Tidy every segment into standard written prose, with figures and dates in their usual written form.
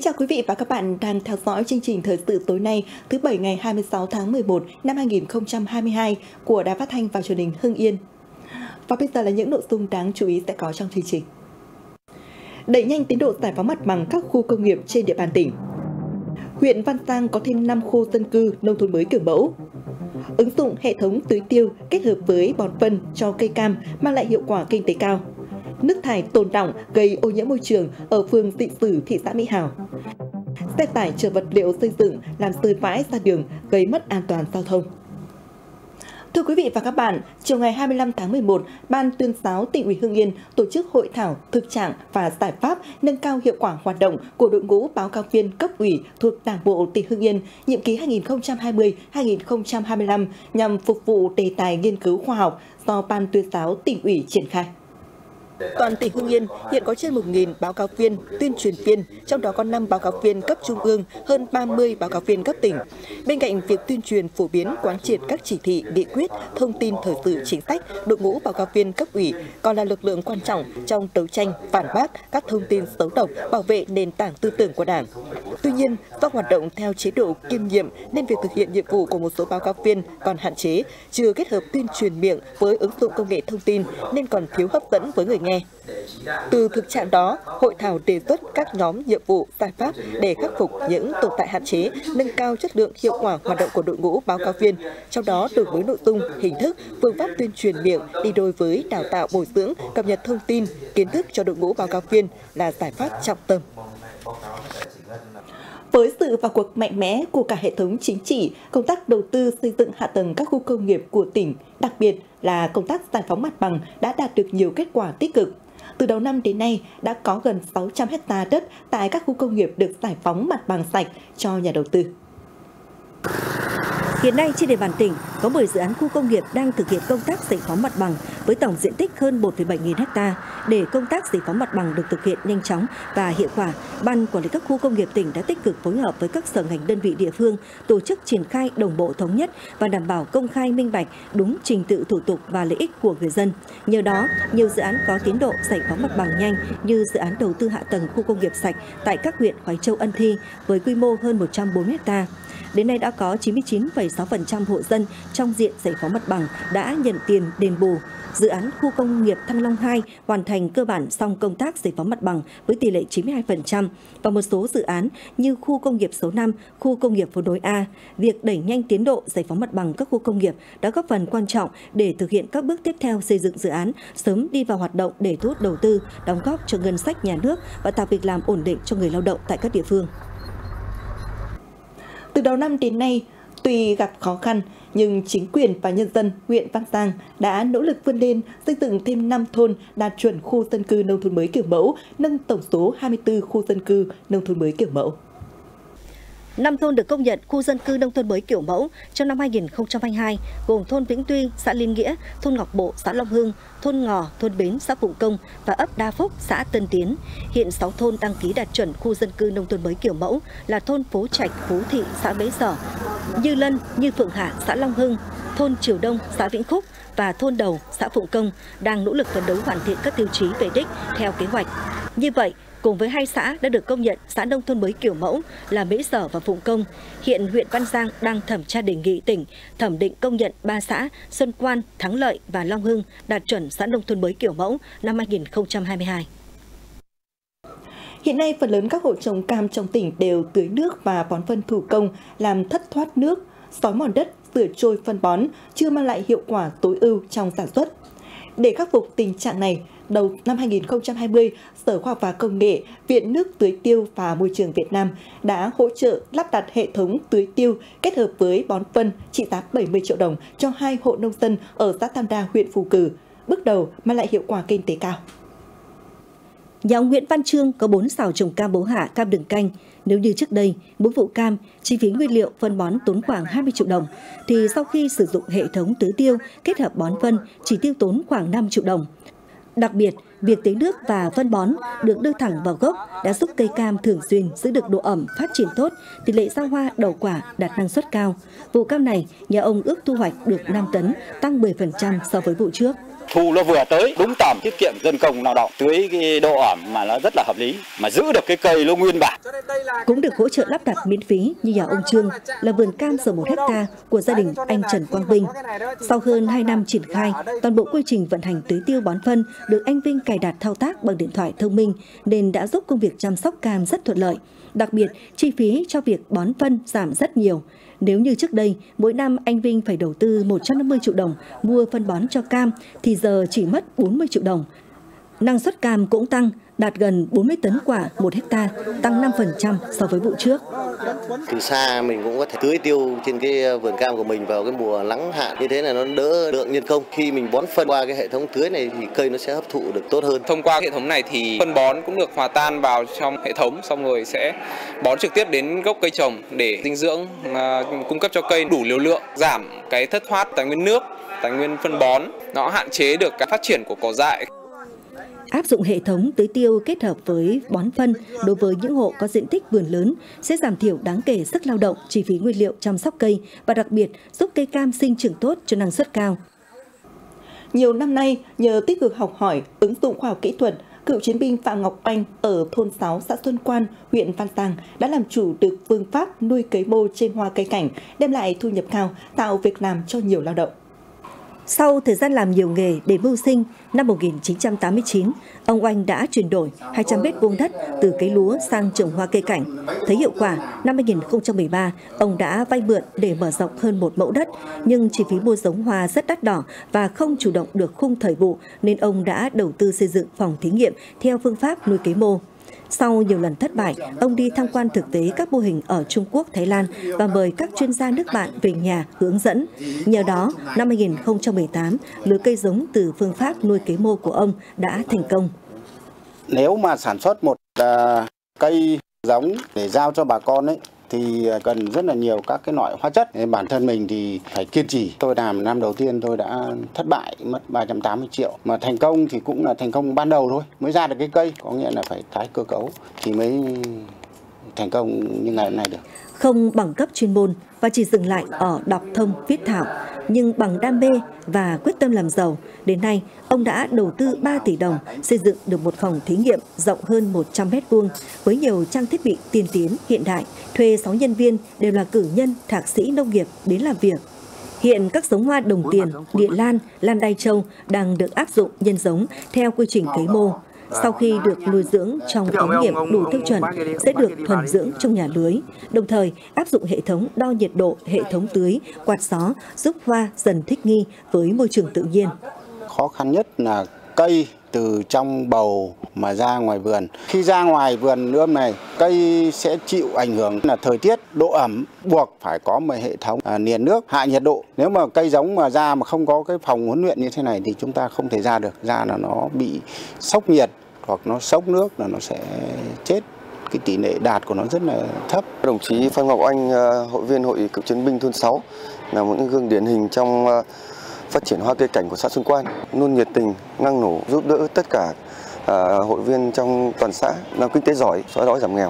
chào quý vị và các bạn đang theo dõi chương trình thời sự tối nay thứ Bảy ngày 26 tháng 11 năm 2022 của Đài Phát thanh và Truyền hình Hưng Yên. Và bây giờ là những nội dung đáng chú ý sẽ có trong chương trình. Đẩy nhanh tiến độ giải phóng mặt bằng các khu công nghiệp trên địa bàn tỉnh. Huyện Văn Giang có thêm 5 khu dân cư nông thôn mới kiểu mẫu. Ứng dụng hệ thống tưới tiêu kết hợp với bón phân cho cây cam mang lại hiệu quả kinh tế cao. Nước thải tồn đọng gây ô nhiễm môi trường ở phường Dị Sử, thị xã Mỹ Hào. Xe tải chở vật liệu xây dựng làm rơi vãi ra đường gây mất an toàn giao thông. Thưa quý vị và các bạn, chiều ngày 25 tháng 11, Ban Tuyên giáo Tỉnh ủy Hưng Yên tổ chức hội thảo thực trạng và giải pháp nâng cao hiệu quả hoạt động của đội ngũ báo cáo viên cấp ủy thuộc Đảng bộ tỉnh Hưng Yên nhiệm kỳ 2020-2025 nhằm phục vụ đề tài nghiên cứu khoa học do Ban Tuyên giáo Tỉnh ủy triển khai. Toàn tỉnh Hưng Yên hiện có trên 1.000 báo cáo viên, tuyên truyền viên, trong đó có 5 báo cáo viên cấp trung ương, hơn 30 báo cáo viên cấp tỉnh. Bên cạnh việc tuyên truyền phổ biến quán triệt các chỉ thị, nghị quyết, thông tin thời sự chính sách, đội ngũ báo cáo viên cấp ủy còn là lực lượng quan trọng trong đấu tranh phản bác các thông tin xấu độc, bảo vệ nền tảng tư tưởng của Đảng. Tuy nhiên, do hoạt động theo chế độ kiêm nhiệm nên việc thực hiện nhiệm vụ của một số báo cáo viên còn hạn chế, chưa kết hợp tuyên truyền miệng với ứng dụng công nghệ thông tin nên còn thiếu hấp dẫn với người nghe. Từ thực trạng đó, hội thảo đề xuất các nhóm nhiệm vụ, giải pháp để khắc phục những tồn tại hạn chế, nâng cao chất lượng, hiệu quả hoạt động của đội ngũ báo cáo viên, trong đó đổi mới nội dung, hình thức, phương pháp tuyên truyền miệng đi đôi với đào tạo bồi dưỡng, cập nhật thông tin, kiến thức cho đội ngũ báo cáo viên là giải pháp trọng tâm. Với sự vào cuộc mạnh mẽ của cả hệ thống chính trị, công tác đầu tư xây dựng hạ tầng các khu công nghiệp của tỉnh, đặc biệt là công tác giải phóng mặt bằng đã đạt được nhiều kết quả tích cực. Từ đầu năm đến nay, đã có gần 600 ha đất tại các khu công nghiệp được giải phóng mặt bằng sạch cho nhà đầu tư. Hiện nay trên địa bàn tỉnh có 10 dự án khu công nghiệp đang thực hiện công tác giải phóng mặt bằng với tổng diện tích hơn 1,7 nghìn ha. Để công tác giải phóng mặt bằng được thực hiện nhanh chóng và hiệu quả, Ban Quản lý các khu công nghiệp tỉnh đã tích cực phối hợp với các sở ngành đơn vị địa phương tổ chức triển khai đồng bộ thống nhất và đảm bảo công khai minh bạch, đúng trình tự thủ tục và lợi ích của người dân. Nhờ đó, nhiều dự án có tiến độ giải phóng mặt bằng nhanh như dự án đầu tư hạ tầng khu công nghiệp sạch tại các huyện Hoài Châu, Ân Thi với quy mô hơn 140 ha. Đến nay đã có 99,6% hộ dân trong diện giải phóng mặt bằng đã nhận tiền đền bù. Dự án khu công nghiệp Thăng Long 2 hoàn thành cơ bản xong công tác giải phóng mặt bằng với tỷ lệ 92% và một số dự án như khu công nghiệp số 5, khu công nghiệp phố nối A. Việc đẩy nhanh tiến độ giải phóng mặt bằng các khu công nghiệp đã góp phần quan trọng để thực hiện các bước tiếp theo xây dựng dự án sớm đi vào hoạt động để thu hút đầu tư, đóng góp cho ngân sách nhà nước và tạo việc làm ổn định cho người lao động tại các địa phương. Từ đầu năm đến nay, tuy gặp khó khăn, nhưng chính quyền và nhân dân huyện Văn Giang đã nỗ lực vươn lên xây dựng thêm 5 thôn đạt chuẩn khu dân cư nông thôn mới kiểu mẫu, nâng tổng số 24 khu dân cư nông thôn mới kiểu mẫu. 5 thôn được công nhận khu dân cư nông thôn mới kiểu mẫu trong năm 2022 gồm thôn Vĩnh Tuy, xã Liên Nghĩa, thôn Ngọc Bộ, xã Long Hưng, thôn Ngò, thôn Bến, xã Phụng Công và ấp Đa Phúc, xã Tân Tiến. Hiện 6 thôn đăng ký đạt chuẩn khu dân cư nông thôn mới kiểu mẫu là thôn Phố Trạch, Phú Thị, xã Bến Sở, Như Lân, Như Phượng Hạ, xã Long Hưng, thôn Triều Đông, xã Vĩnh Khúc và thôn Đầu, xã Phụng Công đang nỗ lực phấn đấu hoàn thiện các tiêu chí về đích theo kế hoạch. Như vậy, cùng với 2 xã đã được công nhận xã nông thôn mới kiểu mẫu là Mễ Sở và Phụng Công, hiện huyện Văn Giang đang thẩm tra đề nghị tỉnh thẩm định công nhận 3 xã Xuân Quan, Thắng Lợi và Long Hưng đạt chuẩn xã nông thôn mới kiểu mẫu năm 2022. Hiện nay, phần lớn các hộ trồng cam trong tỉnh đều tưới nước và bón phân thủ công làm thất thoát nước, xói mòn đất, rửa trôi phân bón, chưa mang lại hiệu quả tối ưu trong sản xuất. Để khắc phục tình trạng này, đầu năm 2020, Sở Khoa học và Công nghệ, Viện Nước Tưới Tiêu và Môi trường Việt Nam đã hỗ trợ lắp đặt hệ thống tưới tiêu kết hợp với bón phân trị giá 70 triệu đồng cho 2 hộ nông dân ở xã Tam Đa, huyện Phù Cử, bước đầu mang lại hiệu quả kinh tế cao. Nhà ông Nguyễn Văn Trương có 4 sào trồng cam bấu hạ, cam đường canh. Nếu như trước đây, mỗi vụ cam, chi phí nguyên liệu phân bón tốn khoảng 20 triệu đồng, thì sau khi sử dụng hệ thống tưới tiêu kết hợp bón phân chỉ tiêu tốn khoảng 5 triệu đồng. Đặc biệt, việc tưới nước và phân bón được đưa thẳng vào gốc đã giúp cây cam thường xuyên giữ được độ ẩm, phát triển tốt, tỷ lệ ra hoa, đậu quả đạt năng suất cao. Vụ cam này, nhà ông ước thu hoạch được 5 tấn, tăng 10% so với vụ trước. Thu nó vừa tới đúng tầm, tiết kiệm dân công lao động, tưới cái độ ẩm mà nó rất là hợp lý, mà giữ được cái cây nó nguyên bản. Cũng được hỗ trợ lắp đặt miễn phí như nhà ông Trương là vườn cam rộng 1 hectare của gia đình anh Trần Quang Vinh. Sau hơn 2 năm triển khai, toàn bộ quy trình vận hành tưới tiêu bón phân được anh Vinh cài đặt thao tác bằng điện thoại thông minh nên đã giúp công việc chăm sóc cam rất thuận lợi. Đặc biệt, chi phí cho việc bón phân giảm rất nhiều. Nếu như trước đây, mỗi năm anh Vinh phải đầu tư 150 triệu đồng mua phân bón cho cam, thì giờ chỉ mất 40 triệu đồng. Năng suất cam cũng tăng, đạt gần 40 tấn quả 1 hectare, tăng 5% so với vụ trước. Từ xa mình cũng có thể tưới tiêu trên cái vườn cam của mình vào cái mùa nắng hạn, như thế là nó đỡ lượng nhân công. Khi mình bón phân qua cái hệ thống tưới này thì cây nó sẽ hấp thụ được tốt hơn. Thông qua hệ thống này thì phân bón cũng được hòa tan vào trong hệ thống, xong rồi sẽ bón trực tiếp đến gốc cây trồng để dinh dưỡng cung cấp cho cây đủ liều lượng, giảm cái thất thoát tài nguyên nước, tài nguyên phân bón, nó hạn chế được cái phát triển của cỏ dại. Áp dụng hệ thống tưới tiêu kết hợp với bón phân đối với những hộ có diện tích vườn lớn sẽ giảm thiểu đáng kể sức lao động, chi phí nguyên liệu chăm sóc cây và đặc biệt giúp cây cam sinh trưởng tốt cho năng suất cao. Nhiều năm nay, nhờ tích cực học hỏi, ứng dụng khoa học kỹ thuật, cựu chiến binh Phạm Ngọc Oanh ở thôn 6 xã Xuân Quan, huyện Văn Giang đã làm chủ được phương pháp nuôi cấy mô trên hoa cây cảnh, đem lại thu nhập cao, tạo việc làm cho nhiều lao động. Sau thời gian làm nhiều nghề để mưu sinh, năm 1989, ông Oanh đã chuyển đổi 200 m² đất từ cấy lúa sang trồng hoa cây cảnh. Thấy hiệu quả, năm 2013, ông đã vay mượn để mở rộng hơn 1 mẫu đất, nhưng chi phí mua giống hoa rất đắt đỏ và không chủ động được khung thời vụ, nên ông đã đầu tư xây dựng phòng thí nghiệm theo phương pháp nuôi cấy mô. Sau nhiều lần thất bại, ông đi tham quan thực tế các mô hình ở Trung Quốc, Thái Lan và mời các chuyên gia nước bạn về nhà hướng dẫn. Nhờ đó, năm 2018, lứa cây giống từ phương pháp nuôi cấy mô của ông đã thành công. Nếu mà sản xuất một cây giống để giao cho bà con ấy, thì cần rất là nhiều các cái loại hóa chất. Bản thân mình thì phải kiên trì. Tôi làm năm đầu tiên tôi đã thất bại, mất 380 triệu. Mà thành công thì cũng là thành công ban đầu thôi, mới ra được cái cây. Có nghĩa là phải tái cơ cấu thì mới thành công như ngày hôm nay được. Không bằng cấp chuyên môn và chỉ dừng lại ở đọc thông viết thạo, nhưng bằng đam mê và quyết tâm làm giàu, đến nay ông đã đầu tư 3 tỷ đồng xây dựng được một phòng thí nghiệm rộng hơn 100 m² với nhiều trang thiết bị tiên tiến hiện đại, thuê 6 nhân viên đều là cử nhân, thạc sĩ nông nghiệp đến làm việc. Hiện các giống hoa đồng tiền, địa lan, lan đai châu đang được áp dụng nhân giống theo quy trình cấy mô. Sau khi được nuôi dưỡng trong ống nghiệm đủ tiêu chuẩn, sẽ được thuần dưỡng trong nhà lưới, đồng thời áp dụng hệ thống đo nhiệt độ, hệ thống tưới, quạt gió giúp hoa dần thích nghi với môi trường tự nhiên. Khó khăn nhất là cây từ trong bầu mà ra ngoài vườn. Khi ra ngoài vườn ươm này, cây sẽ chịu ảnh hưởng là thời tiết, độ ẩm, buộc phải có một hệ thống niền nước, hạ nhiệt độ. Nếu mà cây giống mà ra mà không có cái phòng huấn luyện như thế này thì chúng ta không thể ra được. Ra là nó bị sốc nhiệt hoặc nó sốc nước là nó sẽ chết. Cái tỷ lệ đạt của nó rất là thấp. Đồng chí Phạm Ngọc Oanh, hội viên hội cựu chiến binh thôn 6 là một gương điển hình trong phát triển hoa cây cảnh của xã Xuân Quan, luôn nhiệt tình, năng nổ giúp đỡ tất cả hội viên trong toàn xã làm kinh tế giỏi, xóa đói giảm nghèo.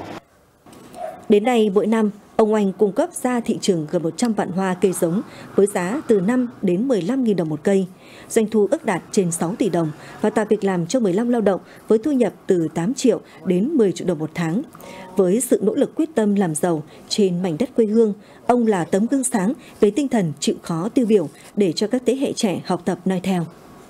Đến nay mỗi năm, ông Oanh cung cấp ra thị trường gần 100 vạn hoa cây giống với giá từ 5 đến 15.000 đồng một cây. Doanh thu ước đạt trên 6 tỷ đồng và tạo việc làm cho 15 lao động với thu nhập từ 8 triệu đến 10 triệu đồng một tháng. Với sự nỗ lực quyết tâm làm giàu trên mảnh đất quê hương, ông là tấm gương sáng về tinh thần chịu khó tiêu biểu để cho các thế hệ trẻ học tập noi theo.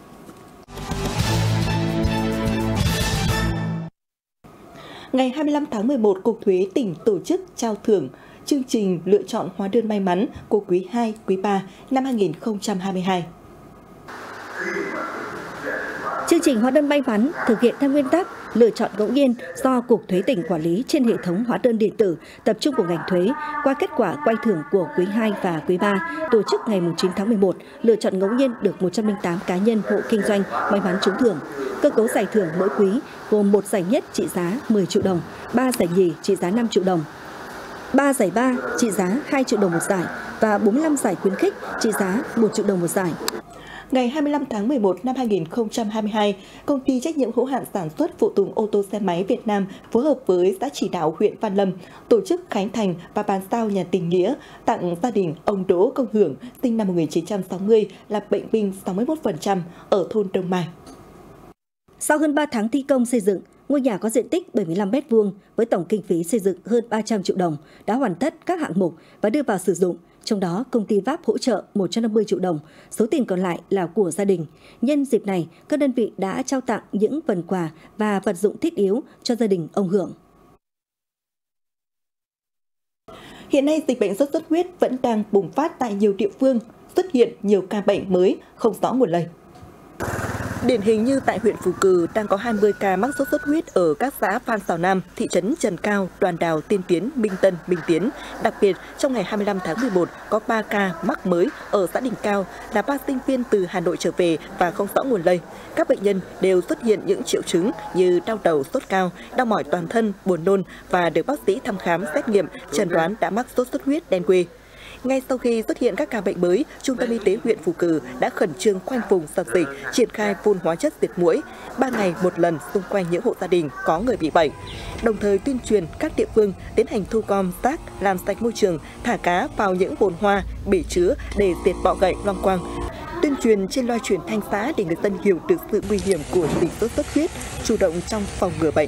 Ngày 25 tháng 11, Cục Thuế tỉnh tổ chức trao thưởng chương trình lựa chọn hóa đơn may mắn của quý 2, quý 3 năm 2022. Chương trình hóa đơn may mắn thực hiện theo nguyên tắc lựa chọn ngẫu nhiên do Cục Thuế tỉnh quản lý trên hệ thống hóa đơn điện tử tập trung của ngành thuế. Qua kết quả quay thưởng của quý 2 và quý 3, tổ chức ngày 9 tháng 11, lựa chọn ngẫu nhiên được 108 cá nhân hộ kinh doanh may mắn trúng thưởng. Cơ cấu giải thưởng mỗi quý gồm 1 giải nhất trị giá 10 triệu đồng, 3 giải nhì trị giá 5 triệu đồng, 3 giải ba trị giá 2 triệu đồng một giải và 45 giải khuyến khích trị giá 1 triệu đồng một giải. Ngày 25 tháng 11 năm 2022, Công ty trách nhiệm hữu hạn sản xuất phụ tùng ô tô xe máy Việt Nam phối hợp với xã Chỉ Đạo huyện Văn Lâm tổ chức khánh thành và bàn giao nhà tình nghĩa tặng gia đình ông Đỗ Công Hưởng, sinh năm 1960, là bệnh binh 61% ở thôn Đông Mai. Sau hơn 3 tháng thi công xây dựng, ngôi nhà có diện tích 75 m² với tổng kinh phí xây dựng hơn 300 triệu đồng đã hoàn tất các hạng mục và đưa vào sử dụng. Trong đó, công ty VAP hỗ trợ 150 triệu đồng, số tiền còn lại là của gia đình. Nhân dịp này, các đơn vị đã trao tặng những phần quà và vật dụng thiết yếu cho gia đình ông Hưởng. Hiện nay, dịch bệnh sốt xuất huyết vẫn đang bùng phát tại nhiều địa phương, xuất hiện nhiều ca bệnh mới không rõ nguồn lây. Điển hình như tại huyện Phù Cừ đang có 20 ca mắc sốt xuất huyết ở các xã Phan Xào Nam, thị trấn Trần Cao, Đoàn Đào, Tiên Tiến, Minh Tân, Minh Tiến. Đặc biệt, trong ngày 25 tháng 11 có 3 ca mắc mới ở xã Đình Cao là 3 sinh viên từ Hà Nội trở về và không rõ nguồn lây. Các bệnh nhân đều xuất hiện những triệu chứng như đau đầu, sốt cao, đau mỏi toàn thân, buồn nôn và được bác sĩ thăm khám xét nghiệm chẩn đoán đã mắc sốt xuất huyết đen quê. Ngay sau khi xuất hiện các ca bệnh mới, Trung tâm Y tế huyện Phù Cừ đã khẩn trương khoanh vùng dập dịch, triển khai phun hóa chất diệt muỗi 3 ngày một lần xung quanh những hộ gia đình có người bị bệnh. Đồng thời tuyên truyền các địa phương tiến hành thu gom rác, làm sạch môi trường, thả cá vào những bồn hoa, bể chứa để diệt bọ gậy, loang quang. Tuyên truyền trên loa truyền thanh xã để người dân hiểu được sự nguy hiểm của dịch sốt xuất huyết, chủ động trong phòng ngừa bệnh.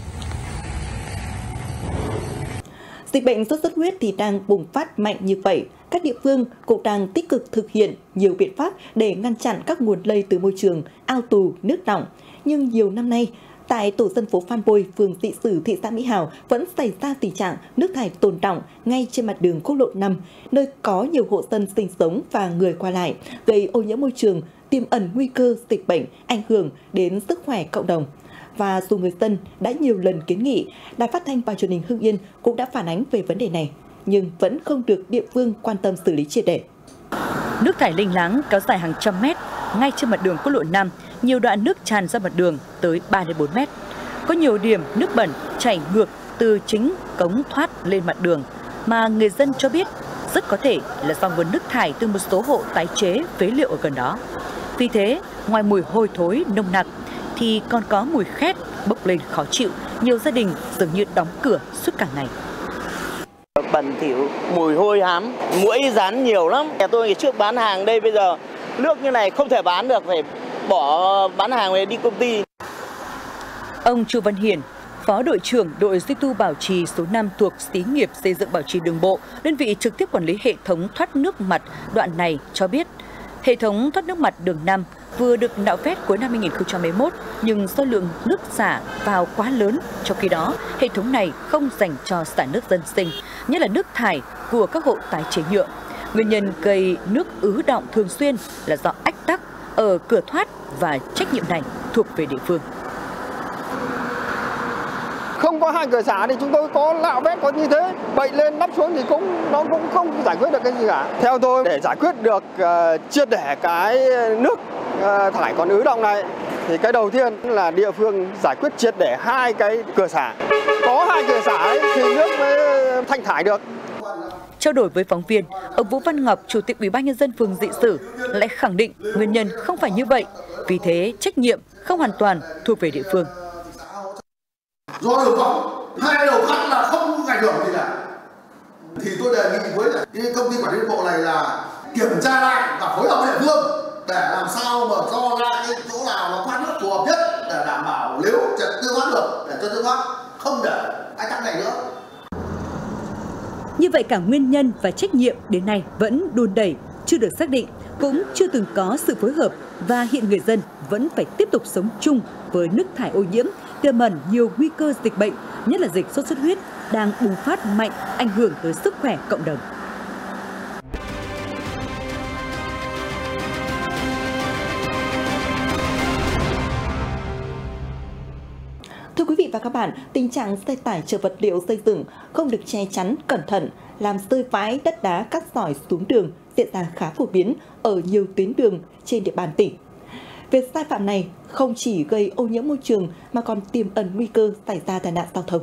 Dịch bệnh sốt xuất huyết thì đang bùng phát mạnh như vậy. Các địa phương cũng đang tích cực thực hiện nhiều biện pháp để ngăn chặn các nguồn lây từ môi trường, ao tù, nước đọng. Nhưng nhiều năm nay, tại tổ dân phố Phan Bôi, phường Dị Sử, thị xã Mỹ Hào vẫn xảy ra tình trạng nước thải tồn đọng ngay trên mặt đường quốc lộ 5, nơi có nhiều hộ dân sinh sống và người qua lại, gây ô nhiễm môi trường, tiềm ẩn nguy cơ dịch bệnh ảnh hưởng đến sức khỏe cộng đồng. Và dù người dân đã nhiều lần kiến nghị, Đài Phát thanh và Truyền hình Hưng Yên cũng đã phản ánh về vấn đề này, nhưng vẫn không được địa phương quan tâm xử lý triệt để. Nước thải lênh láng kéo dài hàng trăm mét, ngay trên mặt đường quốc lộ 5, nhiều đoạn nước tràn ra mặt đường tới 3 đến 4 mét. Có nhiều điểm nước bẩn chảy ngược từ chính cống thoát lên mặt đường, mà người dân cho biết rất có thể là do nguồn nước thải từ một số hộ tái chế phế liệu ở gần đó. Vì thế, ngoài mùi hôi thối nồng nặc, thì còn có mùi khét bốc lên khó chịu, nhiều gia đình dường như đóng cửa suốt cả ngày. Bẩn thỉu, mùi hôi hám, muỗi rán nhiều lắm. Nhà tôi trước bán hàng đây, bây giờ nước như này không thể bán được, phải bỏ bán hàng về đi công ty. Ông Chu Văn Hiển, Phó đội trưởng đội duy tu bảo trì số 5 thuộc Xí nghiệp xây dựng bảo trì đường bộ, đơn vị trực tiếp quản lý hệ thống thoát nước mặt đoạn này cho biết, hệ thống thoát nước mặt đường 5 vừa được nạo vét cuối năm 2021, nhưng do lượng nước xả vào quá lớn, trong khi đó hệ thống này không dành cho xả nước dân sinh, nhất là nước thải của các hộ tái chế nhựa. Nguyên nhân gây nước ứ đọng thường xuyên là do ách tắc ở cửa thoát và trách nhiệm này thuộc về địa phương. Không có hai cửa xả thì chúng tôi có nạo vét có như thế, bệnh lên nắp xuống thì nó cũng không giải quyết được cái gì cả. Theo tôi, để giải quyết được triệt để cái nước thải còn ứ đọng này thì cái đầu tiên là địa phương giải quyết triệt để hai cái cửa xả. Có hai cửa xả ấy, thì nước mới thanh thải được. Trao đổi với phóng viên, ông Vũ Văn Ngọc, Chủ tịch Ủy ban Nhân dân phường Dị Sử lại khẳng định nguyên nhân không phải như vậy, vì thế trách nhiệm không hoàn toàn thuộc về địa phương. Do đường vắng, hai đầu cắt là không ảnh hưởng gì cả. Thì tôi đề nghị với cái công ty quản lý đường bộ này là kiểm tra lại và phối hợp với địa phương để làm sao mà cho ra cái chỗ nào nó thoát nước phù hợp nhất để đảm bảo nếu trật tự thoát được để cho tự thoát, không để ách tắc này nữa. Như vậy cả nguyên nhân và trách nhiệm đến nay vẫn đùn đẩy, chưa được xác định, cũng chưa từng có sự phối hợp và hiện người dân vẫn phải tiếp tục sống chung với nước thải ô nhiễm, tiềm ẩn nhiều nguy cơ dịch bệnh, nhất là dịch sốt xuất huyết đang bùng phát mạnh, ảnh hưởng tới sức khỏe cộng đồng. Thưa quý vị và các bạn, tình trạng xe tải chở vật liệu xây dựng không được che chắn cẩn thận, làm rơi vãi đất đá cát sỏi xuống đường diễn ra khá phổ biến ở nhiều tuyến đường trên địa bàn tỉnh. Việc sai phạm này không chỉ gây ô nhiễm môi trường mà còn tiềm ẩn nguy cơ xảy ra tai nạn giao thông.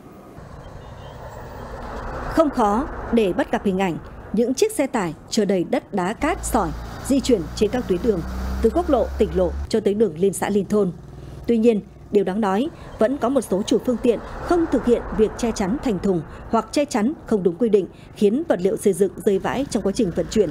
Không khó để bắt gặp hình ảnh những chiếc xe tải chở đầy đất đá cát sỏi di chuyển trên các tuyến đường. từ quốc lộ, tỉnh lộ cho tới đường liên xã liên thôn. Tuy nhiên, điều đáng nói, vẫn có một số chủ phương tiện không thực hiện việc che chắn thành thùng hoặc che chắn không đúng quy định, khiến vật liệu xây dựng rơi vãi trong quá trình vận chuyển.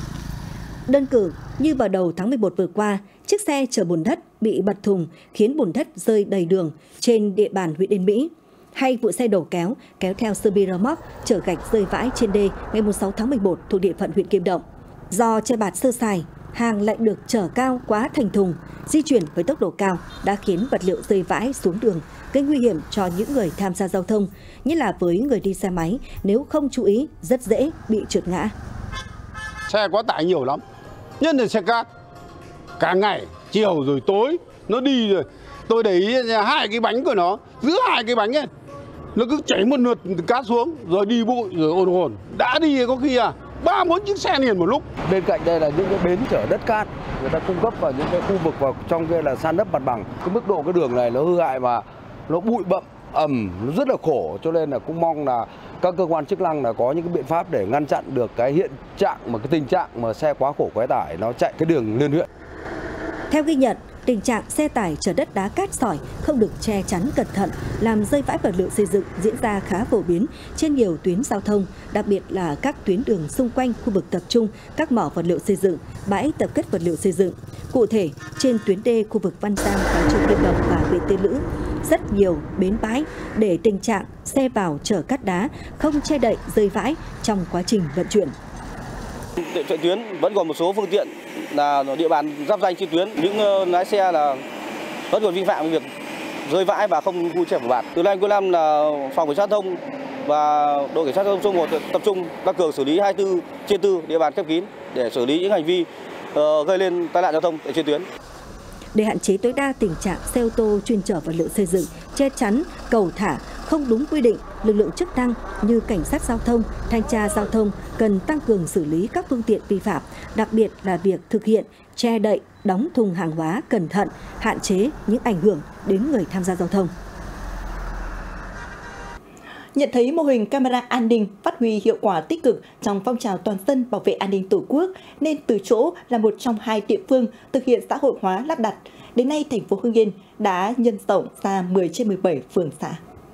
Đơn cử như vào đầu tháng 11 vừa qua, chiếc xe chở bùn đất bị bật thùng khiến bùn đất rơi đầy đường trên địa bàn huyện Yên Mỹ. Hay vụ xe đầu kéo theo sơ bi rơ moóc chở gạch rơi vãi trên đê ngày 6 tháng 11 thuộc địa phận huyện Kim Động. Do che bạt sơ sài, hàng lại được chở cao quá thành thùng, di chuyển với tốc độ cao đã khiến vật liệu rơi vãi xuống đường, gây nguy hiểm cho những người tham gia giao thông, nhất là với người đi xe máy nếu không chú ý rất dễ bị trượt ngã. Xe quá tải nhiều lắm, nhất là xe cát. Cả ngày, chiều rồi tối, nó đi rồi. Tôi để ý hai cái bánh của nó, giữa hai cái bánh ấy, nó cứ chảy một lượt cát xuống, rồi đi bụi, rồi ồn ồn. Đã đi có khi 3-4 chiếc xe liền một lúc. Bên cạnh đây là những cái bến chở đất cát, người ta cung cấp vào những cái khu vực vào trong kia là san lấp mặt bằng. Cái mức độ cái đường này nó hư hại và nó bụi bặm ẩm, nó rất là khổ, cho nên là cũng mong là các cơ quan chức năng là có những cái biện pháp để ngăn chặn được cái hiện trạng mà cái tình trạng mà xe quá khổ quá tải nó chạy cái đường liên huyện. Theo ghi nhận, tình trạng xe tải chở đất đá cát sỏi không được che chắn cẩn thận làm rơi vãi vật liệu xây dựng diễn ra khá phổ biến trên nhiều tuyến giao thông, đặc biệt là các tuyến đường xung quanh khu vực tập trung các mỏ vật liệu xây dựng, bãi tập kết vật liệu xây dựng. Cụ thể, trên tuyến đê khu vực Văn Giang và Châu Kim Đồng và huyện Tiên Lữ, rất nhiều bến bãi để tình trạng xe vào chở cát đá không che đậy rơi vãi trong quá trình vận chuyển. Trên tuyến vẫn còn một số phương tiện là địa bàn giáp danh trên tuyến, những lái xe là vẫn còn vi phạm việc rơi vãi và không thu che phủ bạt. Từ nay cuối năm là phòng cảnh sát giao thông và đội cảnh sát giao thông số 1 tập trung tăng cường xử lý 24/4 địa bàn khép kín để xử lý những hành vi gây lên tai nạn giao thông trên tuyến. Để hạn chế tối đa tình trạng xe ô tô chuyên chở vật liệu xây dựng, che chắn, cầu thả không đúng quy định, lực lượng chức năng như cảnh sát giao thông, thanh tra giao thông cần tăng cường xử lý các phương tiện vi phạm, đặc biệt là việc thực hiện che đậy, đóng thùng hàng hóa cẩn thận, hạn chế những ảnh hưởng đến người tham gia giao thông. Nhận thấy mô hình camera an ninh phát huy hiệu quả tích cực trong phong trào toàn dân bảo vệ an ninh Tổ quốc, nên Từ Chỗ là một trong 2 địa phương thực hiện xã hội hóa lắp đặt. Đến nay, thành phố Hưng Yên đã nhân rộng ra 10 trên 17 phường xã.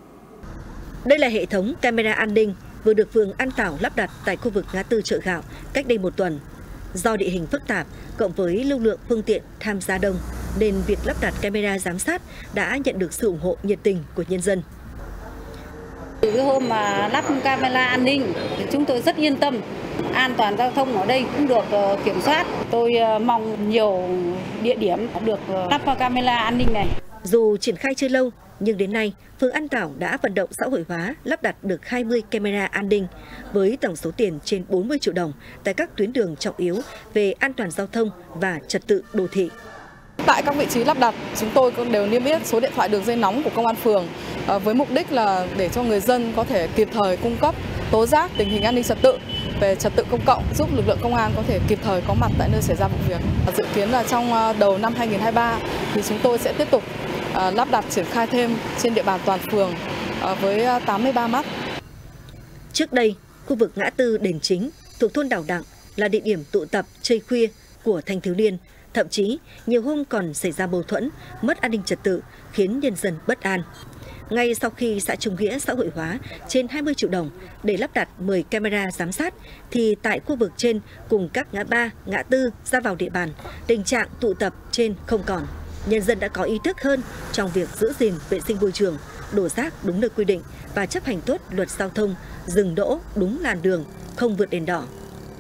Đây là hệ thống camera an ninh vừa được phường An Tảo lắp đặt tại khu vực ngã tư Chợ Gạo cách đây 1 tuần. Do địa hình phức tạp, cộng với lưu lượng phương tiện tham gia đông, nên việc lắp đặt camera giám sát đã nhận được sự ủng hộ nhiệt tình của nhân dân. Từ cái hôm mà lắp camera an ninh thì chúng tôi rất yên tâm, an toàn giao thông ở đây cũng được kiểm soát. Tôi mong nhiều địa điểm được lắp camera an ninh này. Dù triển khai chưa lâu, nhưng đến nay, phường An Tảo đã vận động xã hội hóa lắp đặt được 20 camera an ninh với tổng số tiền trên 40 triệu đồng tại các tuyến đường trọng yếu về an toàn giao thông và trật tự đô thị. Tại các vị trí lắp đặt, chúng tôi cũng đều niêm yết số điện thoại đường dây nóng của công an phường với mục đích là để cho người dân có thể kịp thời cung cấp tố giác tình hình an ninh trật tự về trật tự công cộng, giúp lực lượng công an có thể kịp thời có mặt tại nơi xảy ra vụ việc. Dự kiến là trong đầu năm 2023 thì chúng tôi sẽ tiếp tục lắp đặt triển khai thêm trên địa bàn toàn phường với 83 mắt. Trước đây, khu vực ngã tư Đền Chính thuộc thôn Đảo Đặng là địa điểm tụ tập chơi khuya của thanh thiếu niên. Thậm chí, nhiều hôm còn xảy ra mâu thuẫn, mất an ninh trật tự, khiến nhân dân bất an. Ngay sau khi xã Trung Nghĩa xã hội hóa trên 20 triệu đồng để lắp đặt 10 camera giám sát, thì tại khu vực trên cùng các ngã ba, ngã tư ra vào địa bàn, tình trạng tụ tập trên không còn. Nhân dân đã có ý thức hơn trong việc giữ gìn vệ sinh môi trường, đổ rác đúng nơi quy định và chấp hành tốt luật giao thông, dừng đỗ đúng làn đường, không vượt đèn đỏ.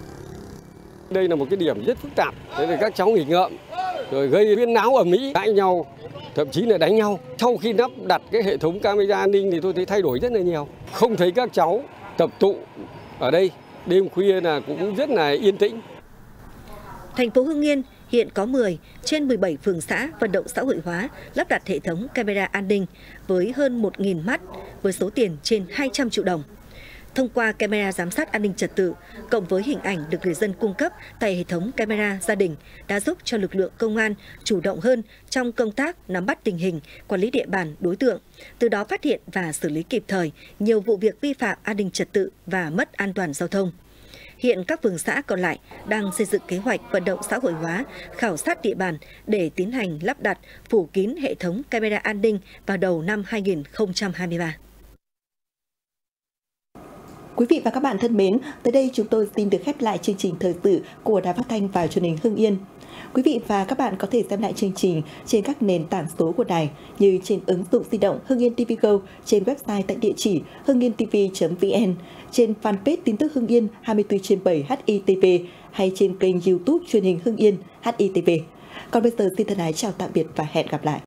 Đây là một cái điểm rất phức tạp, thế thì các cháu nghịch ngợm, rồi gây huyên náo ầm ĩ, cãi nhau, thậm chí là đánh nhau. Sau khi lắp đặt cái hệ thống camera an ninh thì tôi thấy thay đổi rất là nhiều. Không thấy các cháu tập tụ ở đây, đêm khuya là cũng rất là yên tĩnh. Thành phố Hưng Yên hiện có 10 trên 17 phường xã vận động xã hội hóa lắp đặt hệ thống camera an ninh với hơn 1.000 mắt với số tiền trên 200 triệu đồng. Thông qua camera giám sát an ninh trật tự, cộng với hình ảnh được người dân cung cấp tại hệ thống camera gia đình đã giúp cho lực lượng công an chủ động hơn trong công tác nắm bắt tình hình, quản lý địa bàn đối tượng, từ đó phát hiện và xử lý kịp thời nhiều vụ việc vi phạm an ninh trật tự và mất an toàn giao thông. Hiện các phường xã còn lại đang xây dựng kế hoạch vận động xã hội hóa, khảo sát địa bàn để tiến hành lắp đặt phủ kín hệ thống camera an ninh vào đầu năm 2023. Quý vị và các bạn thân mến, tới đây chúng tôi xin được khép lại chương trình thời sự của Đài Phát thanh và Truyền hình Hưng Yên. Quý vị và các bạn có thể xem lại chương trình trên các nền tảng số của đài như trên ứng dụng di động Hưng Yên TV Go, trên website tại địa chỉ hunghientv.vn, trên fanpage tin tức Hưng Yên 24/7 HITV hay trên kênh YouTube Truyền hình Hưng Yên HITV. Còn bây giờ xin thân ái chào tạm biệt và hẹn gặp lại.